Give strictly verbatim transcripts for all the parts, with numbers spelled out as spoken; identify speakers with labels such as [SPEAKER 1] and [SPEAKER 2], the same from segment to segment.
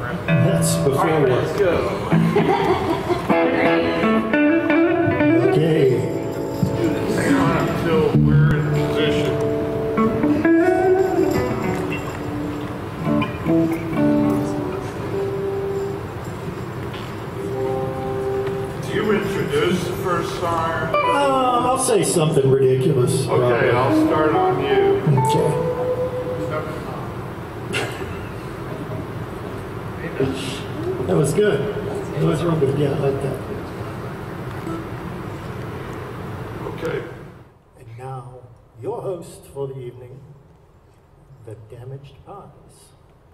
[SPEAKER 1] That's before
[SPEAKER 2] All right,
[SPEAKER 1] work.
[SPEAKER 2] let's go.
[SPEAKER 1] Okay.
[SPEAKER 2] Hang on until we're in position. Do you introduce the first song?
[SPEAKER 1] Um, I'll say something ridiculous.
[SPEAKER 2] Okay, I'll start on you.
[SPEAKER 1] Okay. That was good. That was real good. Yeah, I like that.
[SPEAKER 2] Okay.
[SPEAKER 1] And now, your host for the evening, the Damaged Pies.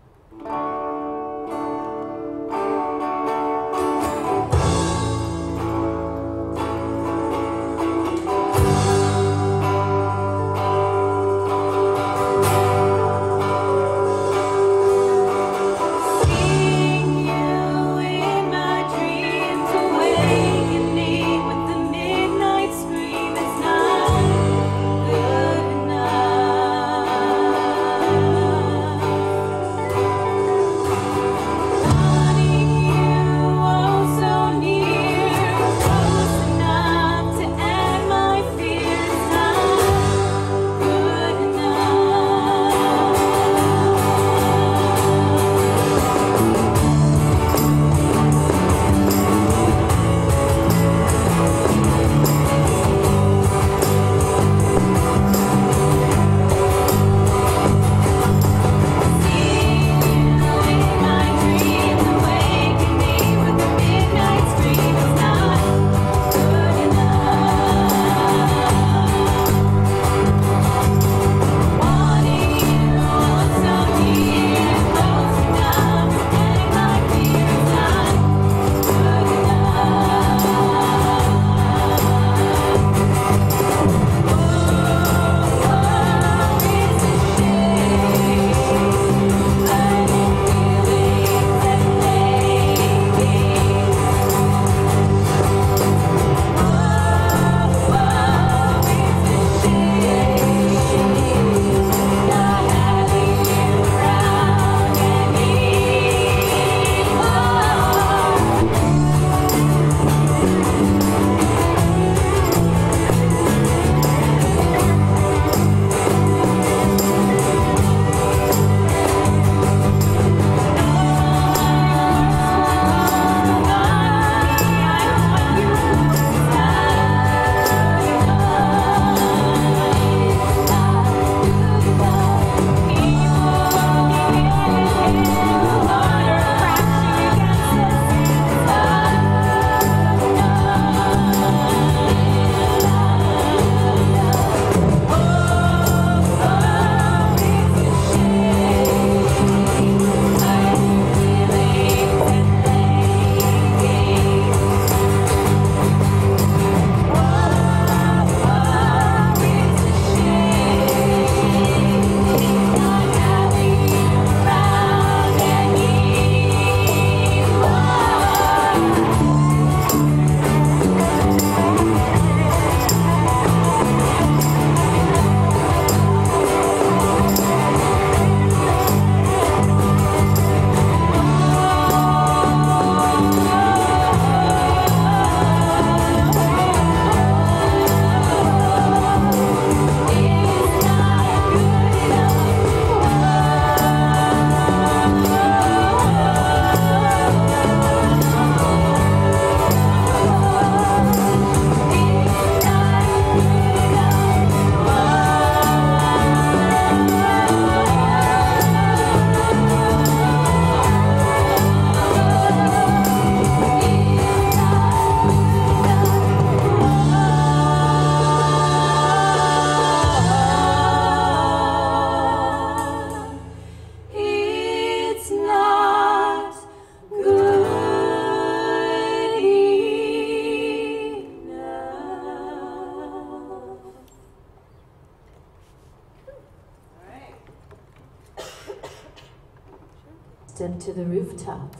[SPEAKER 3] Step to the rooftop,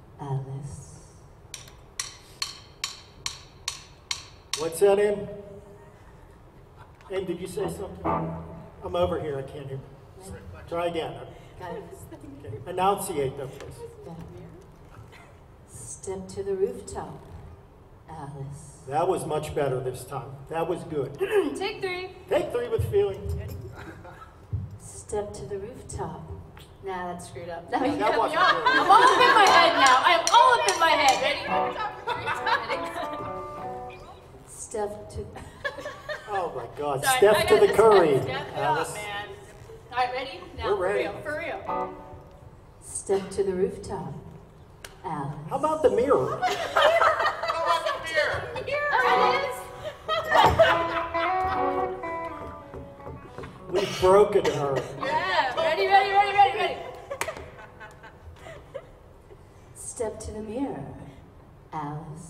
[SPEAKER 3] Alice.
[SPEAKER 1] What's that in? And did you say something? I'm over here, I can't hear. Try again.
[SPEAKER 3] Got it.
[SPEAKER 1] Okay. Enunciate that, please.
[SPEAKER 3] Yeah. Step to the rooftop, Alice.
[SPEAKER 1] That was much better this time. That was good.
[SPEAKER 4] Take three.
[SPEAKER 1] Take three with feeling.
[SPEAKER 3] Step to the rooftop.
[SPEAKER 4] Nah, that's screwed up. No,
[SPEAKER 1] That
[SPEAKER 4] you got
[SPEAKER 1] wasn't
[SPEAKER 4] me all-
[SPEAKER 1] good.
[SPEAKER 4] I'm all up in my head now. I'm all up in my head. Ready?
[SPEAKER 3] Step to...
[SPEAKER 1] Oh my God.
[SPEAKER 4] Sorry, I
[SPEAKER 1] Step
[SPEAKER 4] got
[SPEAKER 1] to the
[SPEAKER 4] this
[SPEAKER 1] curry,
[SPEAKER 4] one. Step it up,
[SPEAKER 1] Alice.
[SPEAKER 4] man. All right, ready? Now,
[SPEAKER 1] We're ready.
[SPEAKER 4] For real, for real.
[SPEAKER 3] Step to the rooftop, Alice.
[SPEAKER 1] How about the mirror?
[SPEAKER 4] Here it is.
[SPEAKER 1] We've broken her.
[SPEAKER 4] Yeah, ready, ready, ready, ready, ready.
[SPEAKER 3] Step to the mirror, Alice.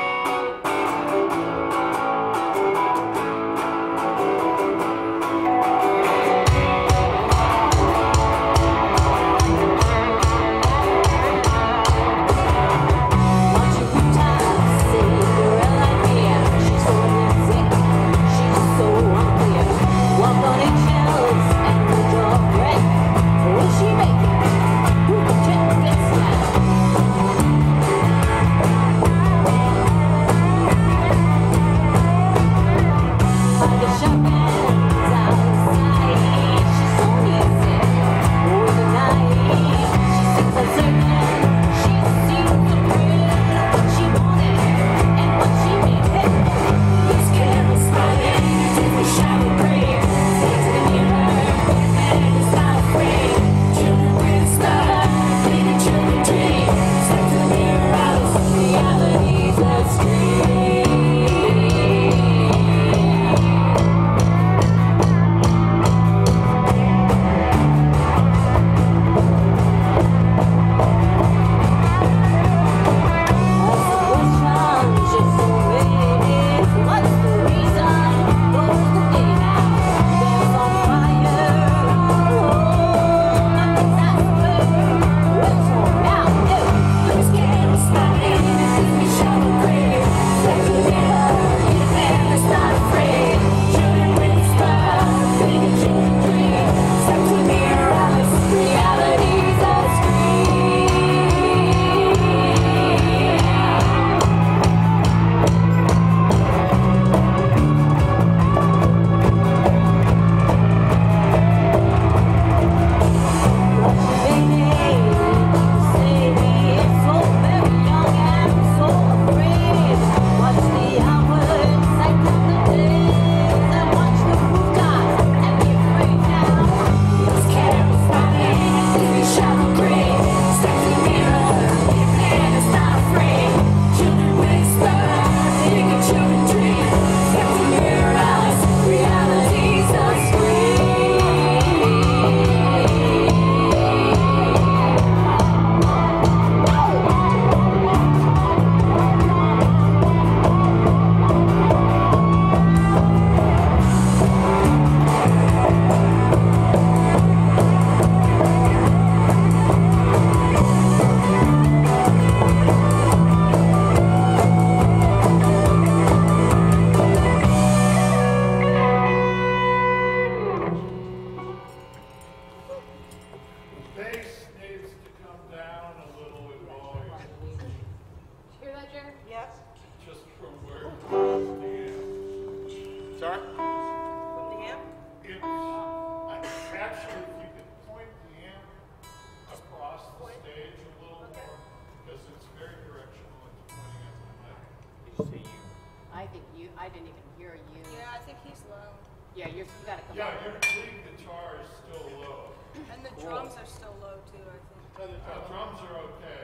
[SPEAKER 4] I think you, I didn't even hear you.
[SPEAKER 5] Yeah, I think he's low.
[SPEAKER 4] Yeah, you're, you gotta come
[SPEAKER 2] Yeah,
[SPEAKER 4] up.
[SPEAKER 2] your lead guitar is still low.
[SPEAKER 5] And the drums are still low too, I think.
[SPEAKER 2] The drums are okay.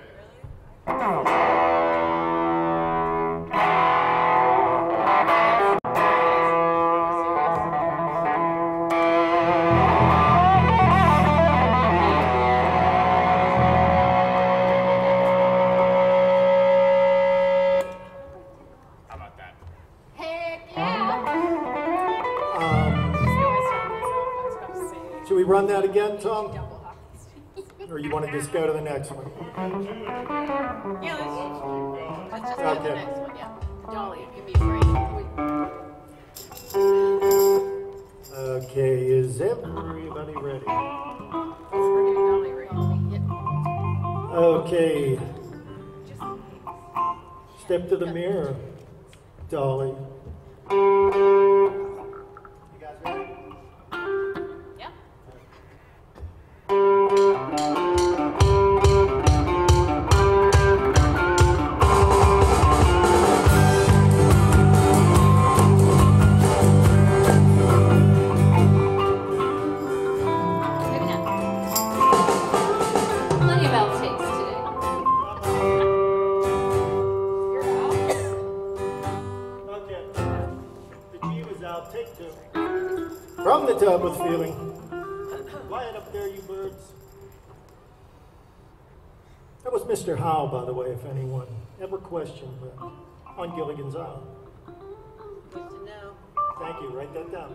[SPEAKER 6] How about that?
[SPEAKER 4] Heck yeah!
[SPEAKER 1] Um, should we run that again, Tom? Or you want to just go to the next one?
[SPEAKER 4] Yeah, let's, let's just go to the
[SPEAKER 1] Okay.
[SPEAKER 4] next one, yeah. Dolly, give me a break.
[SPEAKER 1] Okay, is everybody ready?
[SPEAKER 4] We're getting Dolly ready. Yep.
[SPEAKER 1] Okay. Step to the mirror, Dolly. You guys ready?
[SPEAKER 5] Yep.
[SPEAKER 3] Maybe not. Plenty of outtakes today.
[SPEAKER 1] Okay. The G was out. Take two. From the top with feeling. Quiet up there, you birds. That was Mister Howe, by the way, if anyone ever questioned that on Gilligan's Island.
[SPEAKER 5] Good to know.
[SPEAKER 1] Thank you. Write that down.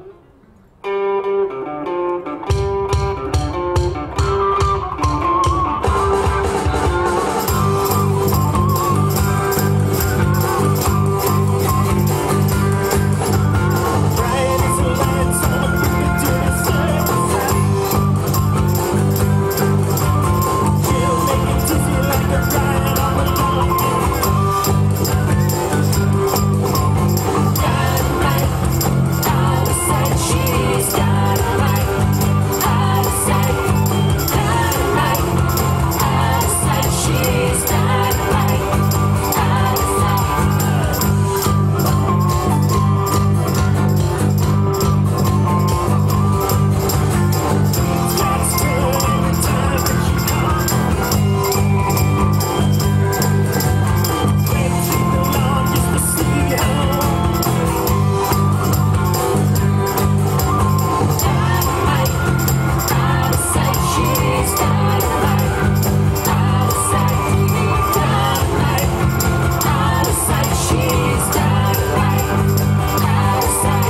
[SPEAKER 1] Bright as the lights on a crooked to the sunset. She'll make it dizzy like a ride on the long Dynamite, out of sight, she's dynamite. Out of sight, dynamite. Out of sight, she's dynamite. Out of sight. That's good every time that she comes. Waiting too long just to see her. Dynamite, out of sight, she's dynamite. Out of sight, dynamite. Out of sight, she's dynamite. Out of sight.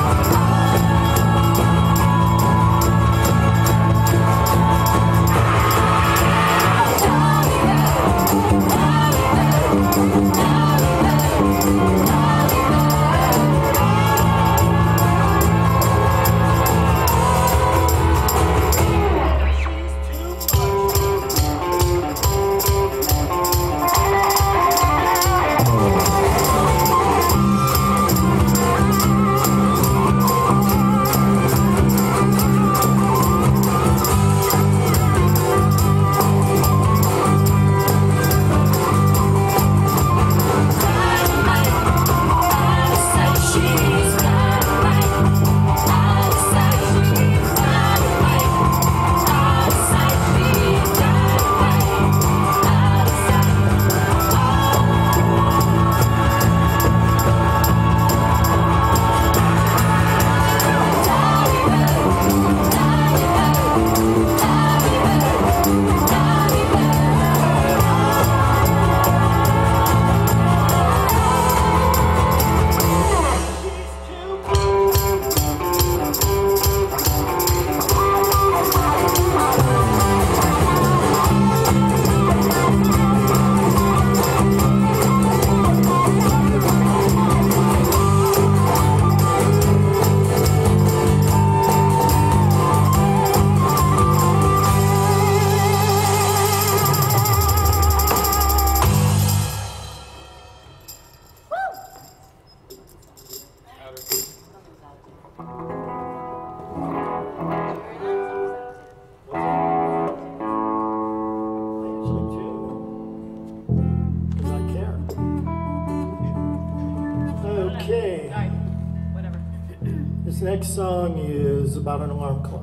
[SPEAKER 1] This next song is about an alarm clock.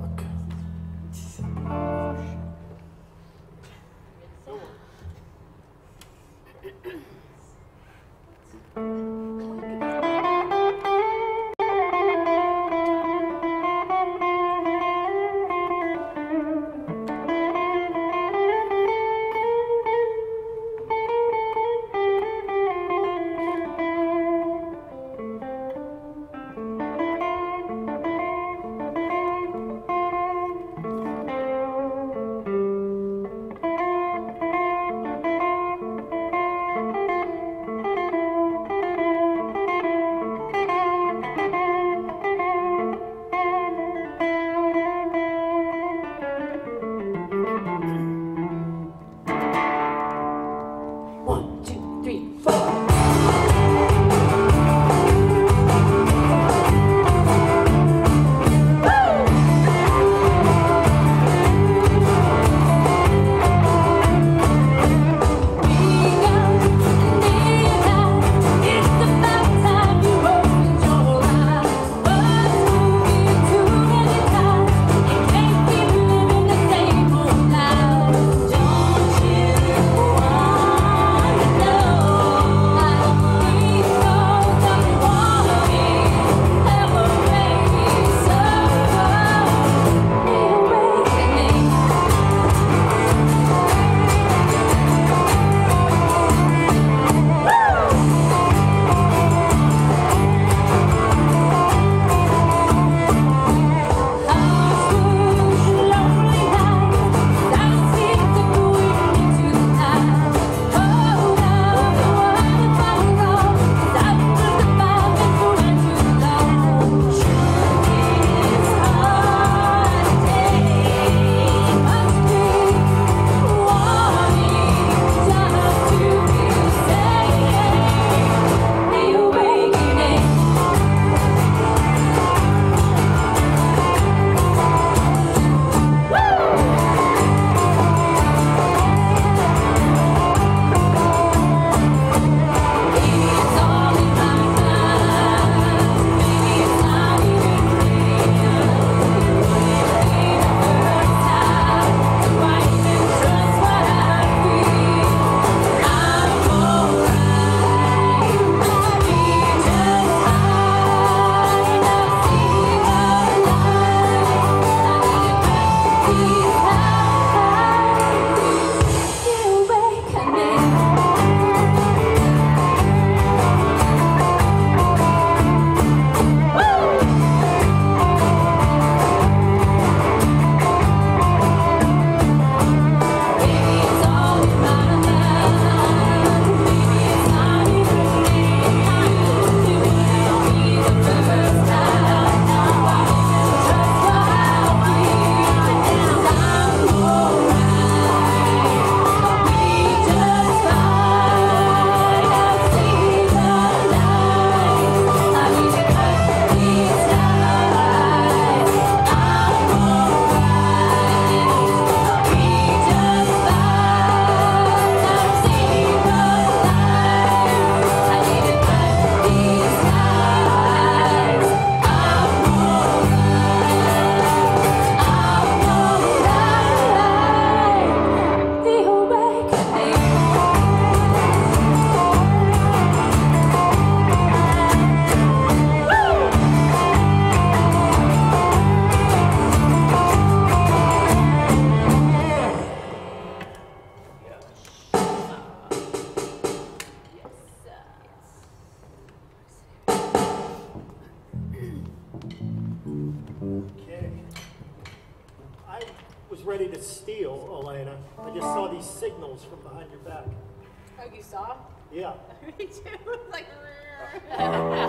[SPEAKER 1] steal, Elana. I just saw these signals from behind your back.
[SPEAKER 5] Oh, you saw?
[SPEAKER 1] Yeah.
[SPEAKER 5] Me too. Like,
[SPEAKER 1] I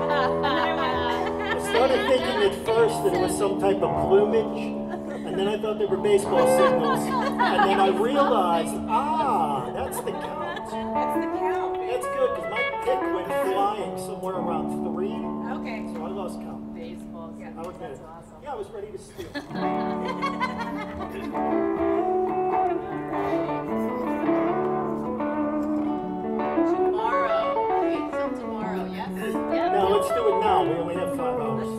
[SPEAKER 1] started thinking at first that it was some type of plumage, and then I thought they were baseball signals, and then I realized, ah, that's the count.
[SPEAKER 5] that's the count.
[SPEAKER 1] That's good, because my pick went flying somewhere around three,
[SPEAKER 5] Okay.
[SPEAKER 1] so I lost count.
[SPEAKER 5] Baseball. Yeah.
[SPEAKER 1] I was
[SPEAKER 5] That's
[SPEAKER 1] ready.
[SPEAKER 5] awesome.
[SPEAKER 1] Yeah, I was ready to steal.
[SPEAKER 5] Tomorrow. Wait till tomorrow, yes? Yeah.
[SPEAKER 1] Now, let's do it now. We only have five hours.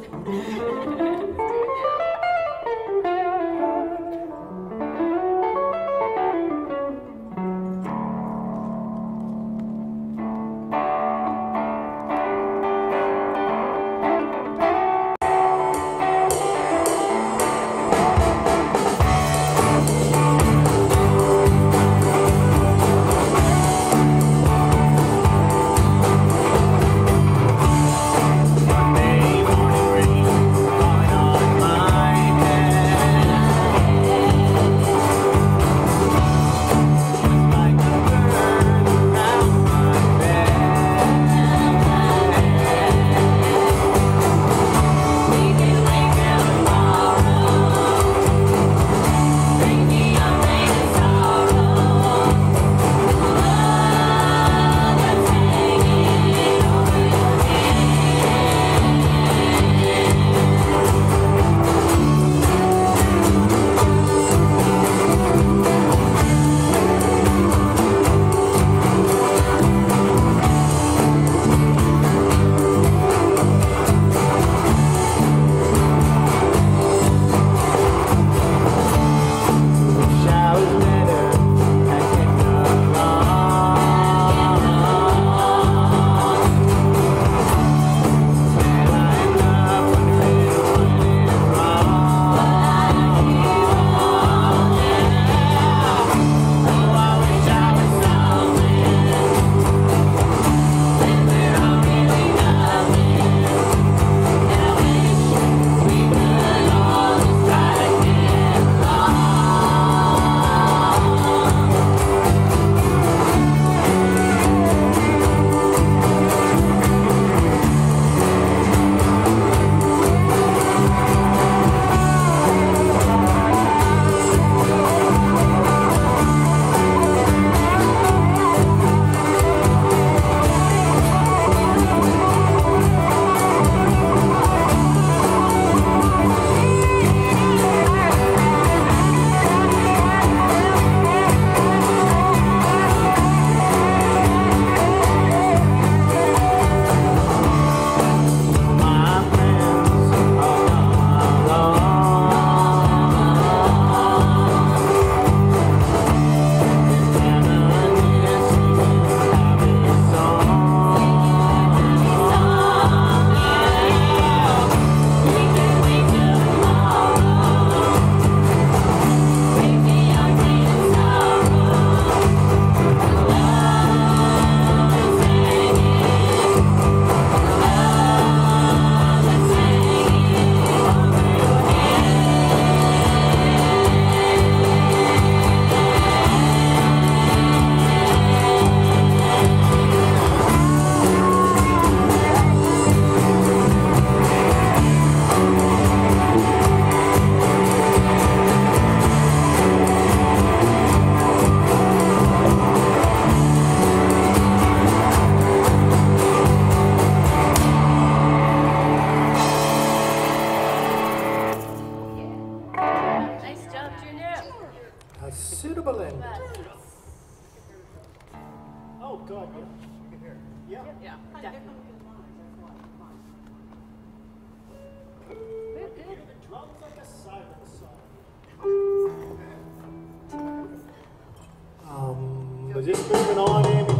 [SPEAKER 1] Is this moving on, Amy?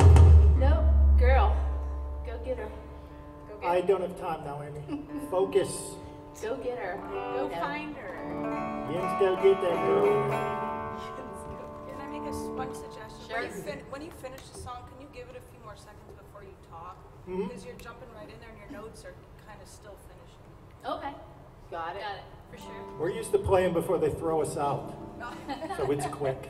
[SPEAKER 3] No, girl. Go get her.
[SPEAKER 5] Go get
[SPEAKER 1] I
[SPEAKER 5] her.
[SPEAKER 1] don't have time now, Amy. Focus.
[SPEAKER 3] Go get her.
[SPEAKER 5] Go
[SPEAKER 3] No.
[SPEAKER 5] find her.
[SPEAKER 1] Yin's gotta get that girl.
[SPEAKER 4] Can I make a s- one suggestion?
[SPEAKER 5] Sure.
[SPEAKER 4] When you, fin- when you finish the song, can you give it a few more seconds before you talk?
[SPEAKER 1] Mhm.
[SPEAKER 4] Because you're jumping right in there and your notes are kind of still finishing.
[SPEAKER 3] Okay. Got it.
[SPEAKER 5] Got it, for sure.
[SPEAKER 1] We're used to playing before they throw us out, so it's quick.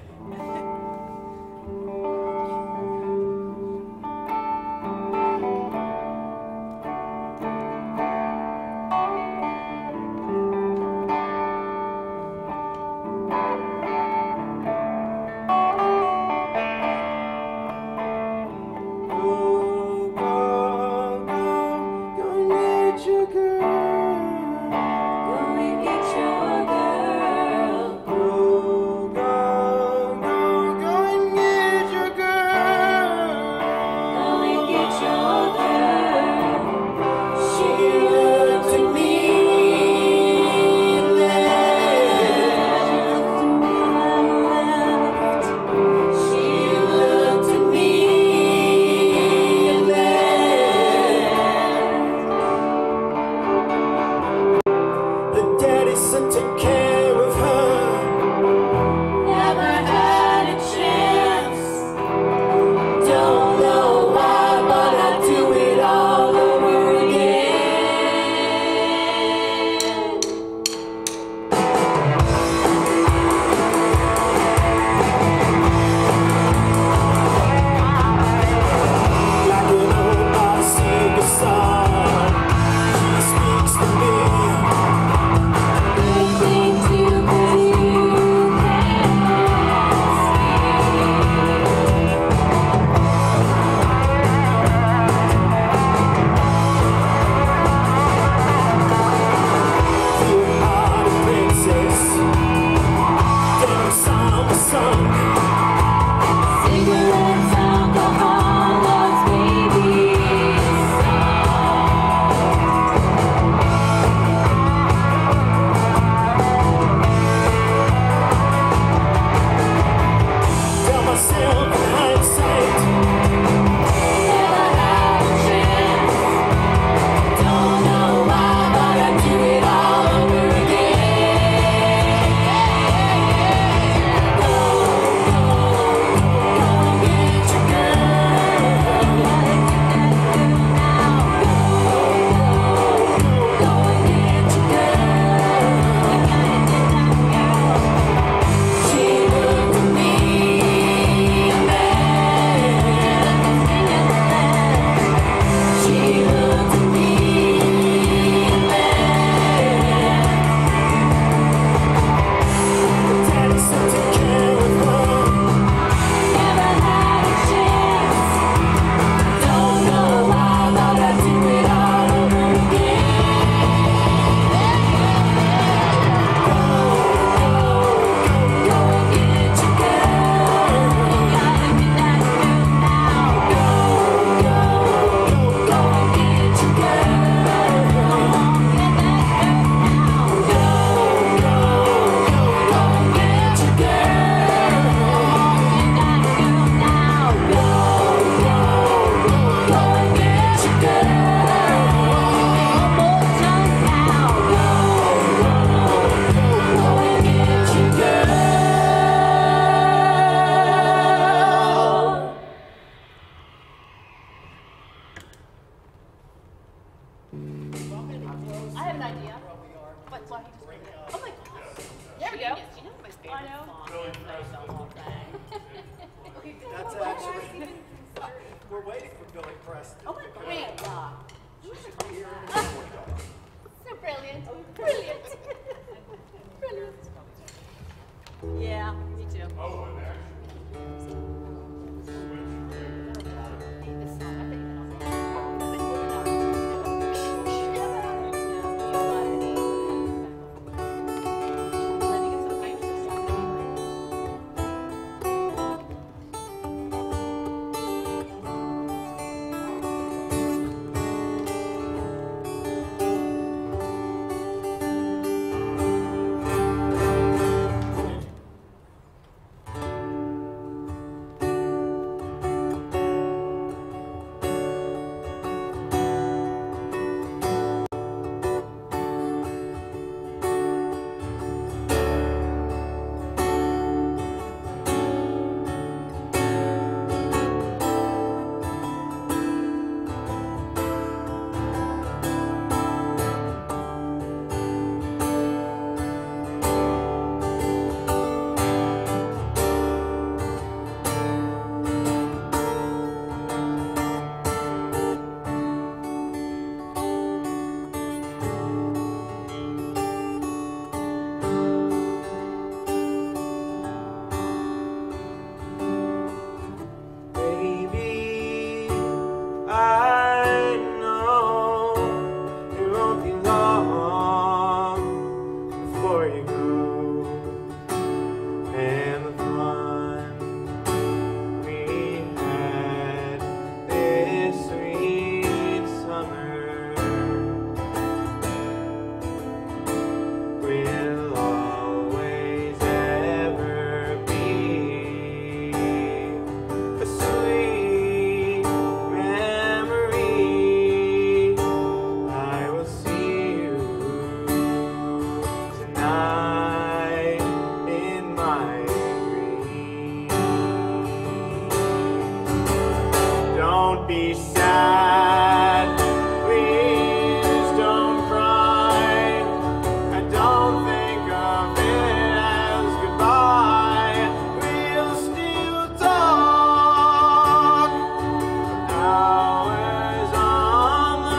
[SPEAKER 7] be sad. Please don't cry. I don't think of it as goodbye. We'll still talk for hours on the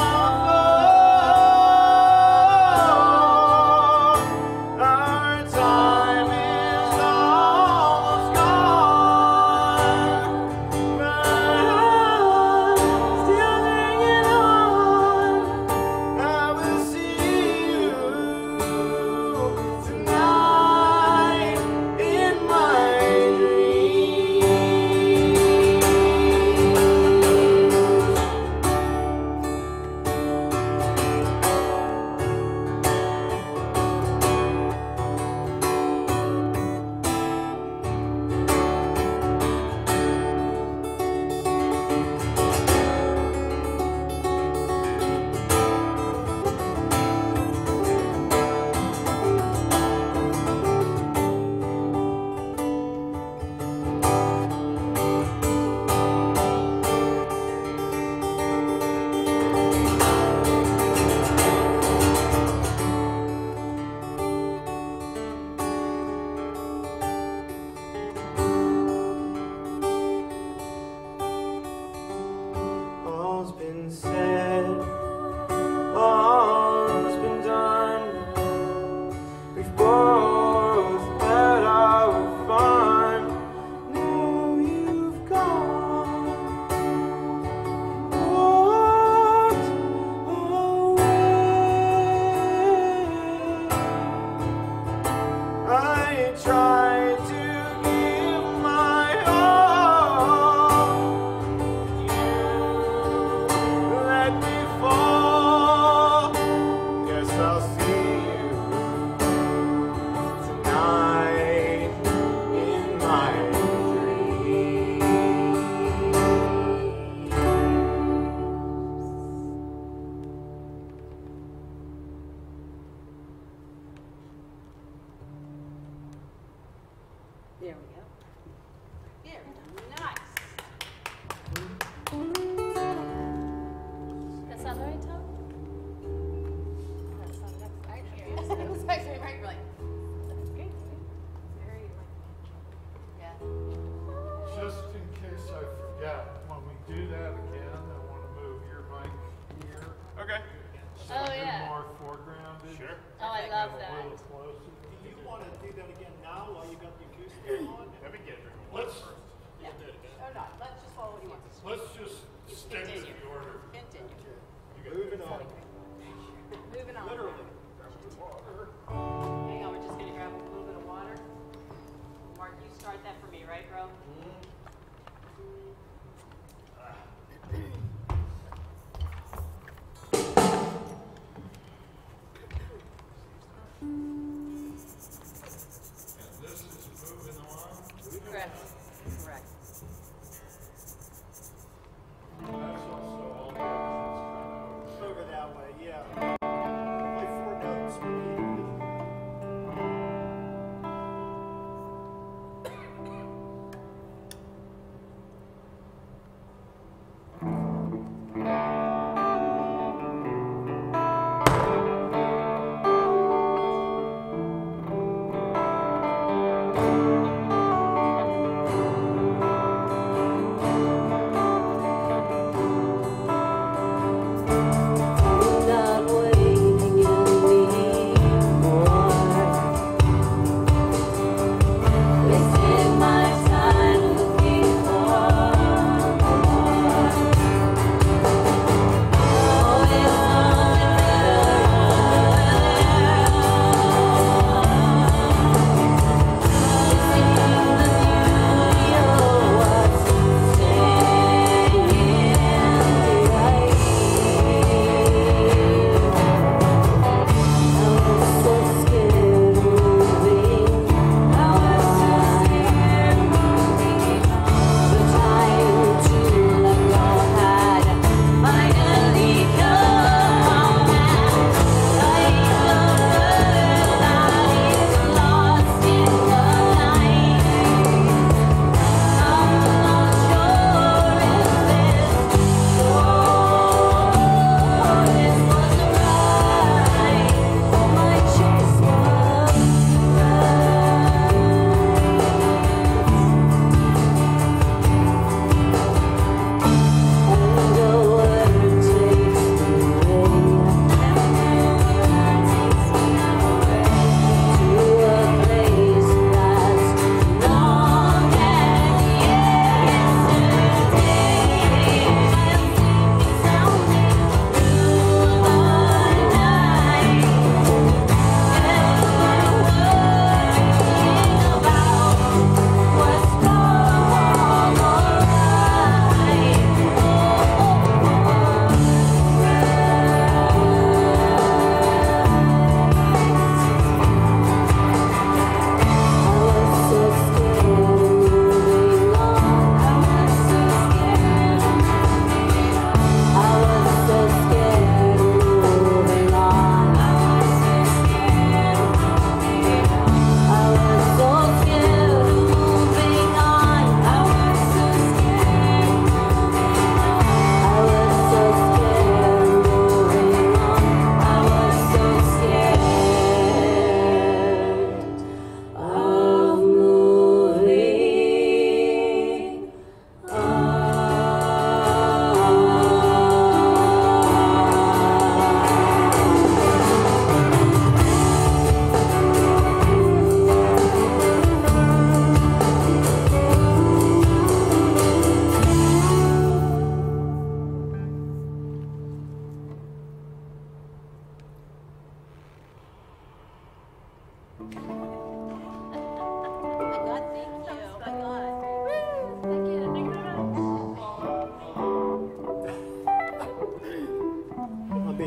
[SPEAKER 7] phone. Our time is almost gone, but I'm still hanging on. I will see you tonight in my dreams. All's been said, all's been done. We've both had our fun. Now you've gone, walked away. I tried to give my all. You let me fall. Guess I'll see you tonight in my dreams.
[SPEAKER 5] There we go. Very nice.
[SPEAKER 3] That sound right, Tull?
[SPEAKER 5] That sounded actually, it was actually right, like, very, like, yeah.
[SPEAKER 2] Just in case I forget, when we do that again, I want to move your mic here.
[SPEAKER 6] Okay.
[SPEAKER 2] So
[SPEAKER 3] Oh,
[SPEAKER 2] you're
[SPEAKER 3] yeah.
[SPEAKER 2] more foregrounded.
[SPEAKER 6] Sure.
[SPEAKER 3] Oh, I love
[SPEAKER 2] A
[SPEAKER 3] that.
[SPEAKER 2] little closer.
[SPEAKER 1] Do you want to do that again now while you got the acoustic on?
[SPEAKER 6] Let me get it.
[SPEAKER 2] Let's,
[SPEAKER 5] Yeah. Or not, let's just follow what he wants.
[SPEAKER 2] let's just stick to
[SPEAKER 5] Continue.
[SPEAKER 2] the order.
[SPEAKER 5] Continue.
[SPEAKER 1] Moving on.
[SPEAKER 5] Moving on.
[SPEAKER 1] Literally.
[SPEAKER 5] Hang on, we're just gonna grab a little bit of water. Mark, you start that for me, right, bro?
[SPEAKER 2] And this is moving along.
[SPEAKER 5] Correct. Correct.
[SPEAKER 2] That's also all the options kind of
[SPEAKER 1] Over that way, yeah. Play four notes repeatedly.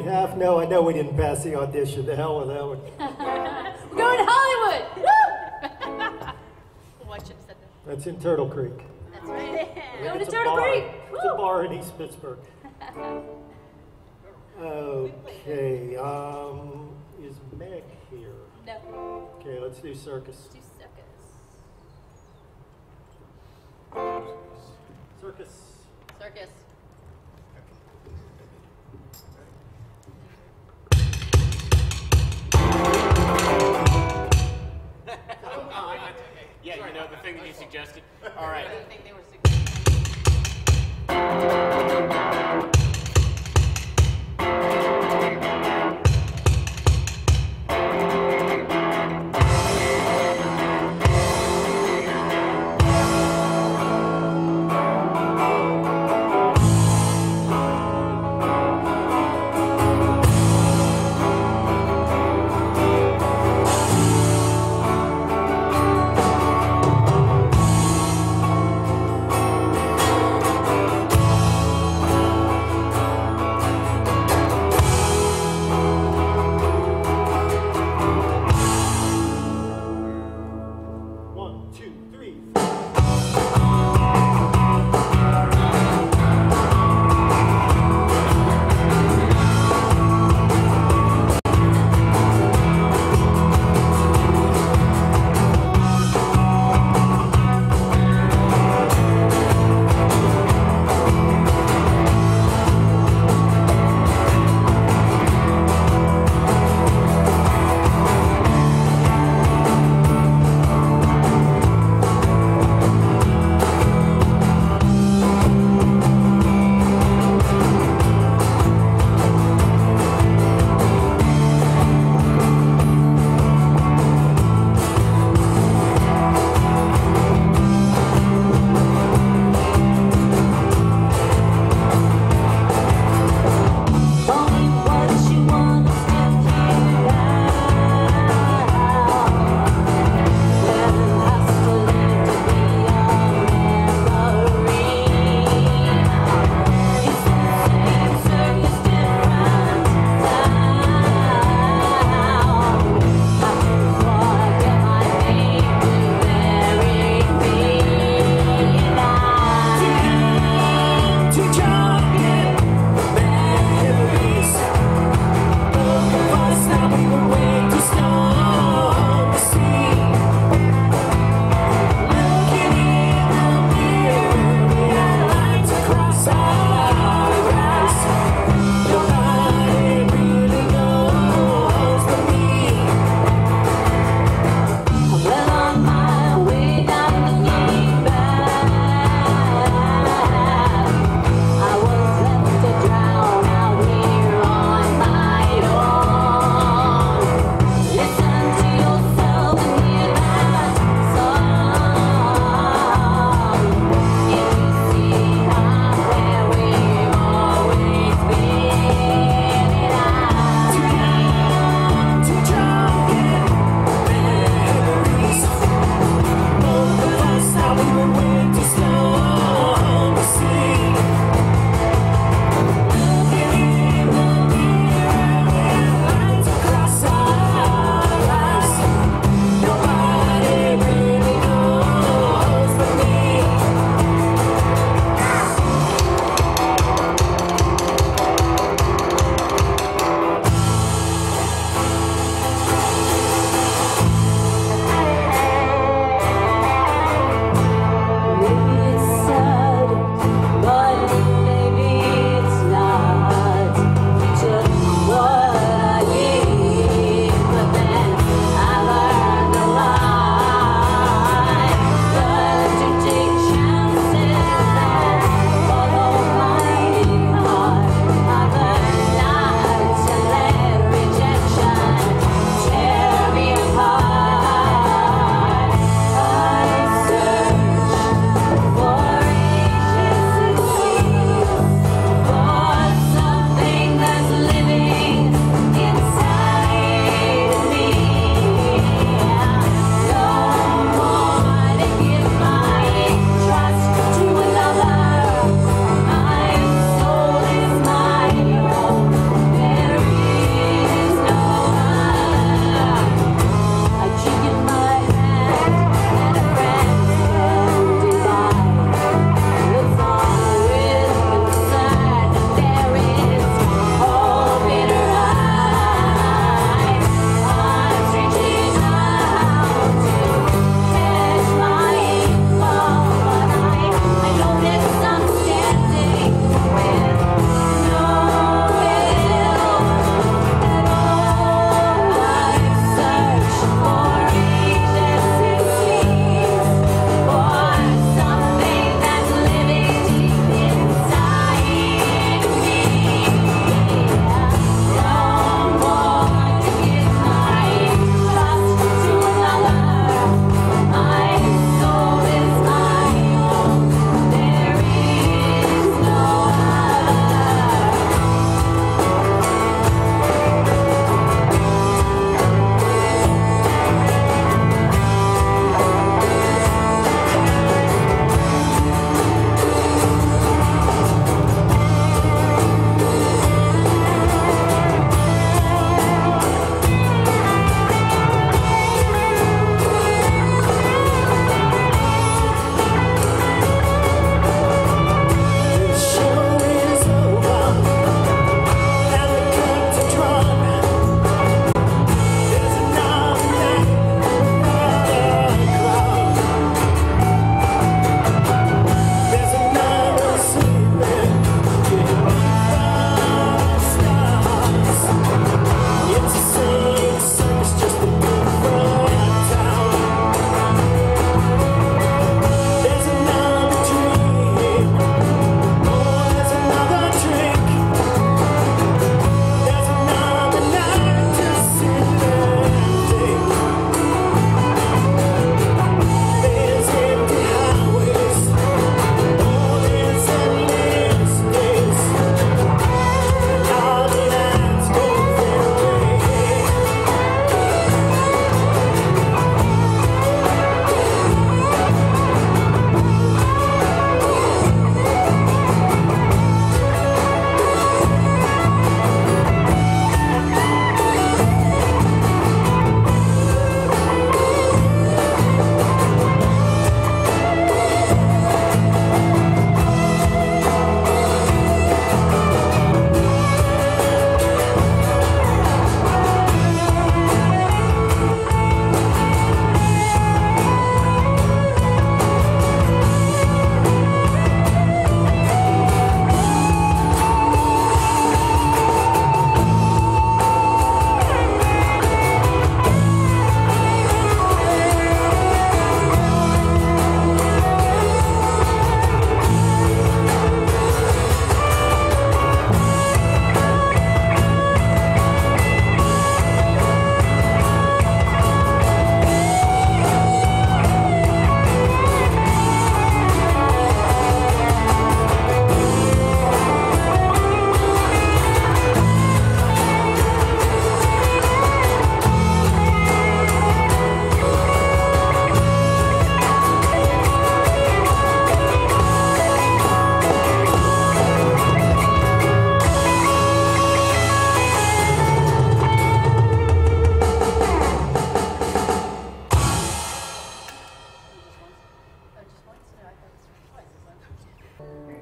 [SPEAKER 1] half? No, I know we didn't pass the audition. The hell with that one.
[SPEAKER 3] We're going to Hollywood! Woo!
[SPEAKER 5] Oh, I should have said that.
[SPEAKER 1] That's in Turtle Creek.
[SPEAKER 5] That's right.
[SPEAKER 3] Going to
[SPEAKER 1] It's a
[SPEAKER 3] Turtle
[SPEAKER 1] bar.
[SPEAKER 3] Creek!
[SPEAKER 1] It's a bar in East Pittsburgh. Okay, um, is Meg here?
[SPEAKER 3] No.
[SPEAKER 1] Okay, let's do circus.
[SPEAKER 3] Do circus.
[SPEAKER 1] Circus.
[SPEAKER 5] Circus.
[SPEAKER 6] Yeah, you know, the thing that you suggested. All right.
[SPEAKER 5] I didn't think they were suggesting.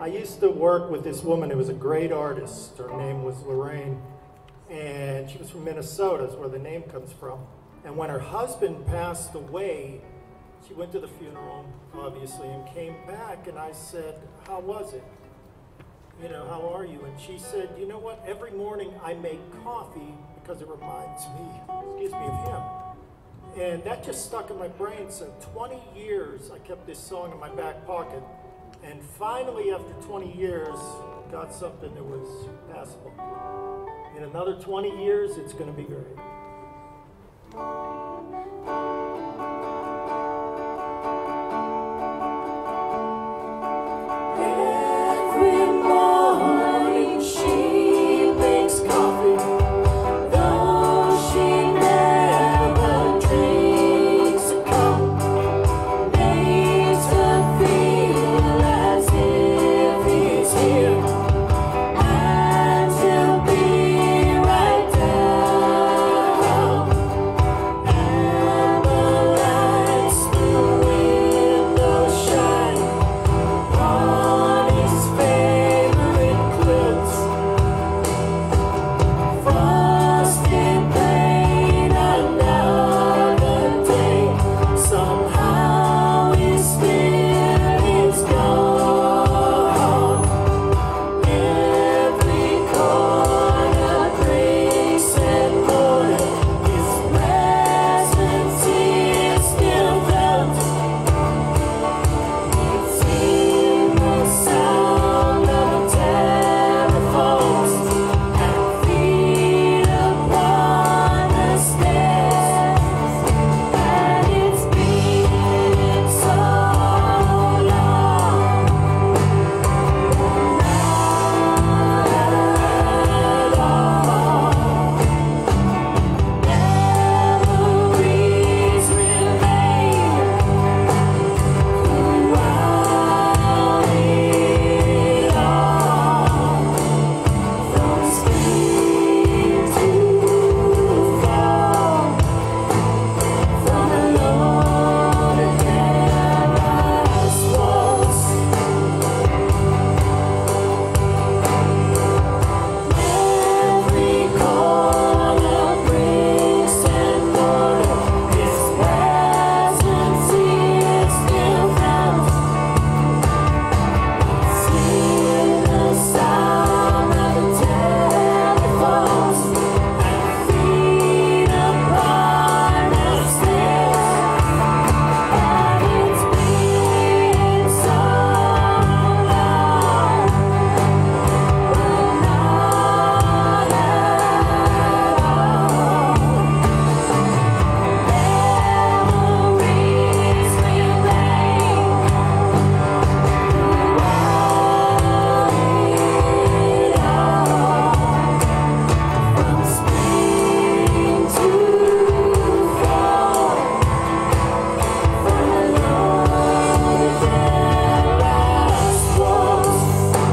[SPEAKER 1] I used to work with this woman who was a great artist. Her name was Lorraine, and she was from Minnesota, is where the name comes from. And when her husband passed away, she went to the funeral, obviously, and came back, and I said, how was it? You know, how are you? And she said, you know what, every morning I make coffee because it reminds me, excuse me, of him. And that just stuck in my brain. So twenty years, I kept this song in my back pocket. And finally, after twenty years, got something that was passable. In another twenty years, it's going to be great. Every morning she makes coffee, though she never drinks a cup, makes her feel as if he's here, and he'll be right down, and the lights through windows shine on his favorite quilts, frosted plain another day. Somehow he still is gone. Every corner breaks and mortar, his presence is still felt. It's in the sound of telephones and feet upon the stairs, and it's been so long. Memories remain throughout it all, from spring to fall, from alone to terrace walls. Every corner bricks and mortar, his presence is still felt. It's in the sound of the telephones and feet upon the stairs, and it's been so long, but not at all. Memories remain from spring to fall, from alone to terrace walls.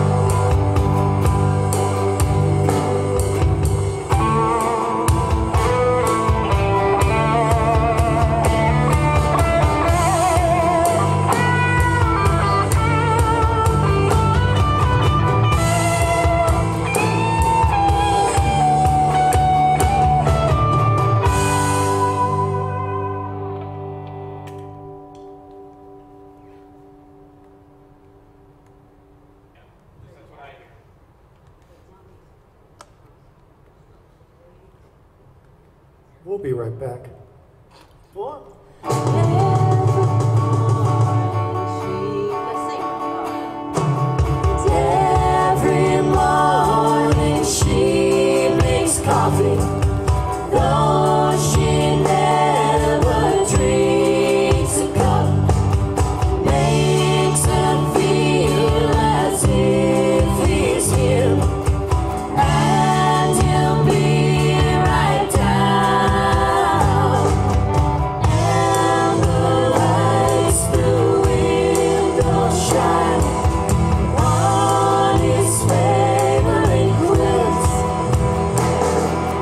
[SPEAKER 1] We'll be right back. Thor? Every morning she makes coffee, though she never drinks a cup, makes her feel as if he's here, and he'll be right down, and the lights through windows shine on his favorite quilts,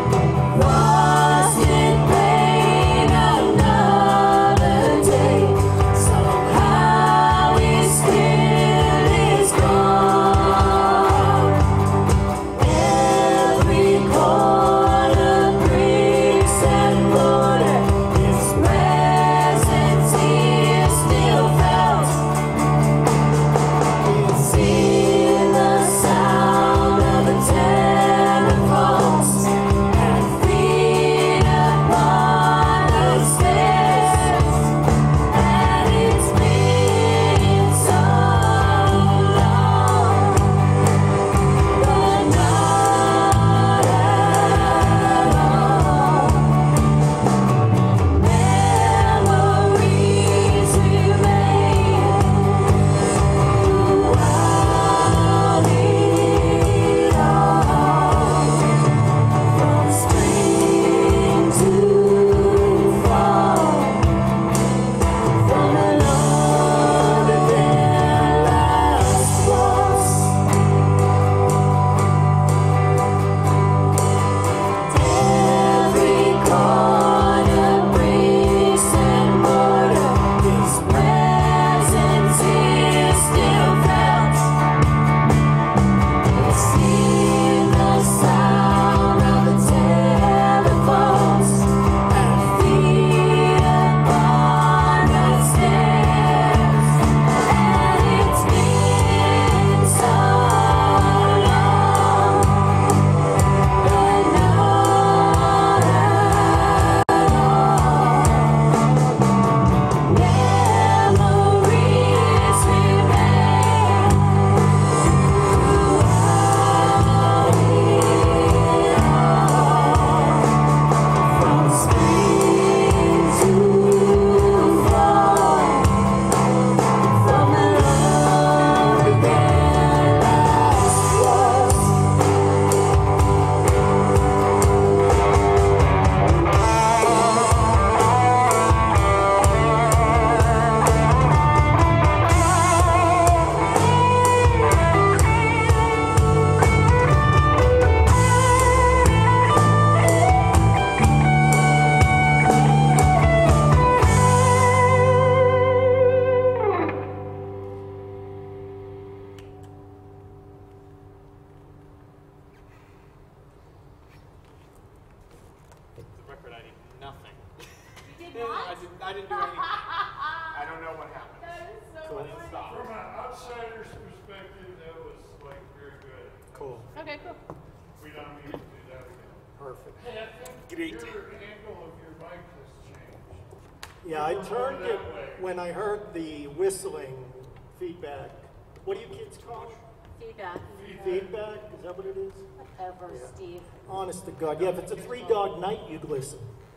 [SPEAKER 6] record, I did nothing.
[SPEAKER 5] You did
[SPEAKER 6] I,
[SPEAKER 5] not?
[SPEAKER 6] did, I didn't do anything. I don't know what happened.
[SPEAKER 5] That is so
[SPEAKER 1] Cool.
[SPEAKER 6] It
[SPEAKER 5] funny.
[SPEAKER 6] stopped.
[SPEAKER 2] From an outsider's perspective, that was like very good.
[SPEAKER 1] Cool.
[SPEAKER 5] Okay, cool.
[SPEAKER 2] We don't need to do that again.
[SPEAKER 1] Perfect.
[SPEAKER 2] Hey, I think
[SPEAKER 6] Great.
[SPEAKER 2] your angle of your mic has changed.
[SPEAKER 1] Yeah, I
[SPEAKER 2] More
[SPEAKER 1] turned it
[SPEAKER 2] that way.
[SPEAKER 1] when I heard the whistling feedback. What do you kids call it?
[SPEAKER 4] Feedback.
[SPEAKER 1] Feedback? Is that what it is?
[SPEAKER 4] Whatever,
[SPEAKER 1] Yeah.
[SPEAKER 4] Steve.
[SPEAKER 1] Honest to God. Yeah, if it's a three dog night, you'd listen.